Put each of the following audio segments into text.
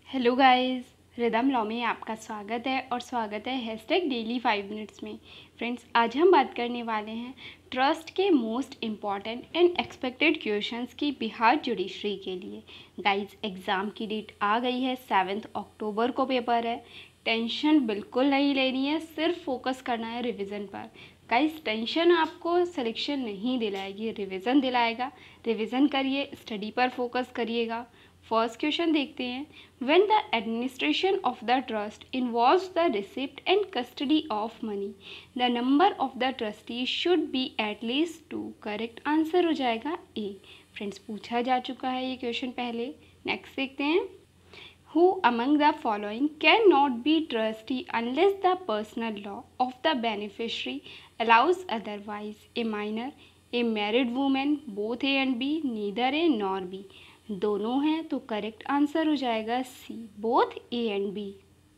Hello guys, rhythm law में आपका स्वागत है और स्वागत है हैशटैग डेली 5 मिनट्स में। फ्रेंड्स, आज हम बात करने वाले हैं ट्रस्ट के most important and expected questions की बिहार जुडिशरी के लिए। गाइस, एग्ज़ाम की डेट आ गई है, 7 अक्टूबर को पेपर है। टेंशन बिल्कुल नहीं लेनी है, सिर्फ फोकस करना है रिवीजन पर। गाइस, टेंशन आपको सिलेक्शन नहीं दिलाएगी, रिवीजन दिलाएगा। रिवीजन करिए, स्टडी पर फोकस करिएगा। फर्स्ट क्वेश्चन देखते हैं। When the administration of the trust involves the receipt and custody of money, the number of the trustees should be at least 2. Correct answer हो जाएगा ए। फ्रेंड्स, पूछा जा चुका है ये क्वेश्चन पहले। नेक्स्ट देखते हैं। Who among the following cannot be trustee unless the personal law of the beneficiary allows otherwise? A minor, a married woman, both A and B, neither A nor B. दोनों हैं तो correct answer हो जाएगा C, both A and B.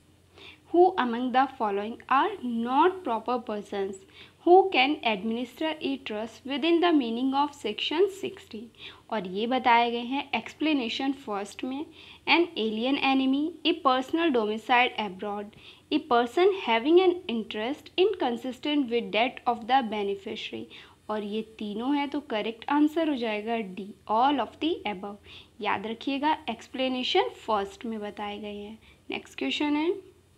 Who among the following are not proper persons who can administer a trust within the meaning of section 60? और ये बताए गए हैं एक्सप्लेनेशन फर्स्ट में। An alien enemy, a personal domiciled abroad, a person having an interest inconsistent with that of the beneficiary. और ये तीनों हैं तो करेक्ट आंसर हो जाएगा D, all of the above. याद रखिएगा, एक्सप्लेनेशन फर्स्ट में बताए गए हैं। नेक्स्ट क्वेश्चन है,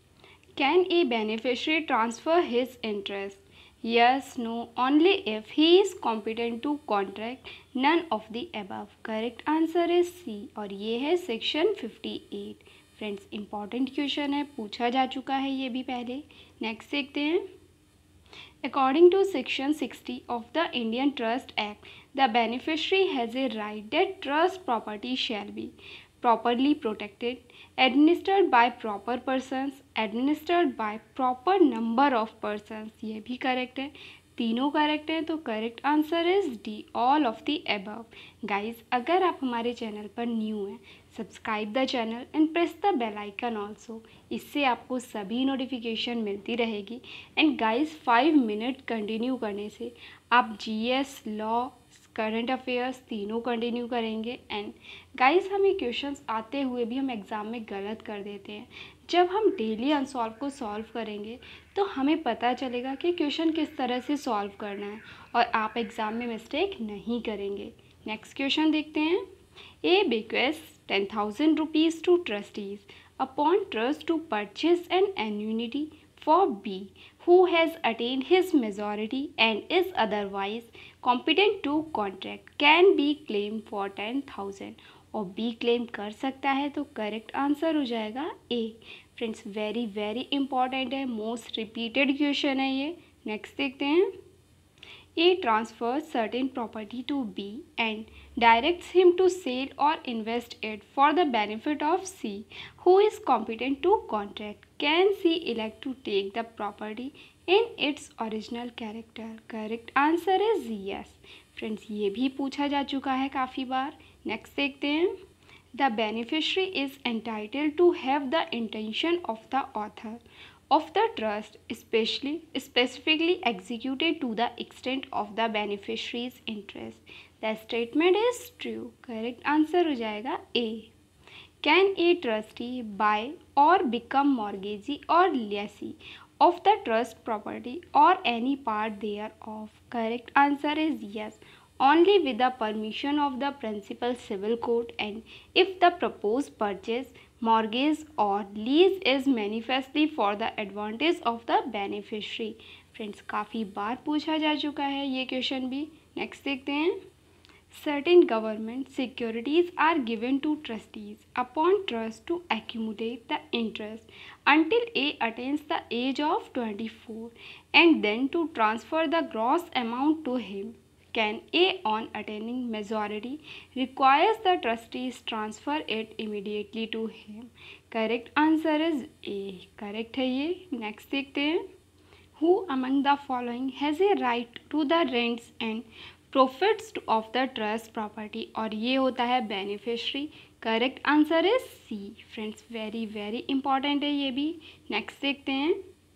can a beneficiary transfer his interest? Yes, no, only if he is competent to contract, none of the above. Correct answer is C और ये है सेक्शन 58। फ्रेंड्स, इंपॉर्टेंट क्वेश्चन है, पूछा जा चुका है ये भी पहले। नेक्स्ट देखते हैं। According to Section 60 of the Indian Trust Act, the beneficiary has a right that trust property shall be properly protected, administered by proper persons, administered by proper number of persons. ये भी correct है, तीनों correct हैं तो correct answer is D, all of the above. Guys, अगर आप हमारे channel पर न्यू हैं, subscribe the channel and press the bell icon also. इससे आपको सभी नोटिफिकेशन मिलती रहेगी। एंड गाइज, 5 मिनट कंटिन्यू करने से आप जीएस, लॉ, करंट अफेयर्स तीनों कंटिन्यू करेंगे। एंड गाइज, हमें क्वेश्चंस आते हुए भी हम एग्ज़ाम में गलत कर देते हैं। जब हम डेली अनसॉल्व को सॉल्व करेंगे तो हमें पता चलेगा कि क्वेश्चन किस तरह से सॉल्व करना है और आप एग्ज़ाम में मिस्टेक नहीं करेंगे। नेक्स्ट क्वेश्चन देखते हैं। ए bequests 10,000 rupees to trustees upon trust to purchase an annuity for B, who has attained his majority and is otherwise competent to contract, can be claimed for 10,000। और B claim कर सकता है तो correct answer हो जाएगा A. Friends, very very important है, most repeated question है ये। नेक्स्ट देखते हैं। A transfers certain property to B and directs him to sell or invest it for the benefit of C, who is competent to contract. Can C elect to take the property in its original character? Correct answer is yes. Friends, ये भी पूछा जा चुका है काफ़ी बार। Next देखते हैं। The beneficiary is entitled to have the intention of the author of the trust specifically executed to the extent of the beneficiary's interest. The statement is true. Correct answer हो जाएगा A. Can a trustee buy or become mortgagee or lessee of the trust property or any part thereof? Correct answer is yes, only with the permission of the principal civil court and if the proposed purchase, mortgage or lease is manifestly for the advantage of the beneficiary. Friends, काफ़ी बार पूछा जा चुका है ये question भी। Next देखते हैं। Certain government securities are given to trustees upon trust to accumulate the interest until A attains the age of 24 and then to transfer the gross amount to him. Can A, on attaining majority, requires the trustees transfer it immediately to him? Correct answer is A. Correct है ये। Next देखते हैं। Who among the following has a right to the rents and profits of the trust property? और ये होता है beneficiary. Correct answer is C. Friends, very very important है ये भी। नेक्स्ट देखते हैं।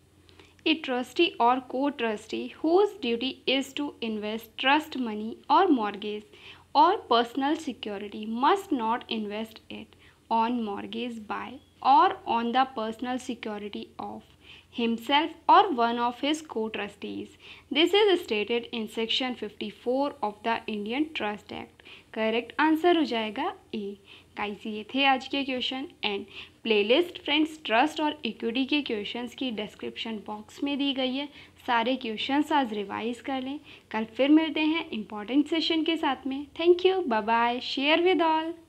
A trustee or co-trustee whose duty is to invest trust money or mortgage or personal security must not invest it on mortgage by or on the personal security of himself or one of his co-trustees. This is stated in section 54 of the Indian Trust Act. Correct answer हो जाएगा A. Guys ये थे आज के question and playlist friends trust और equity के questions की description box में दी गई है। सारे क्वेश्चंस आज रिवाइज कर लें। कल फिर मिलते हैं इंपॉर्टेंट सेशन के साथ में। Thank you, bye bye, share with all.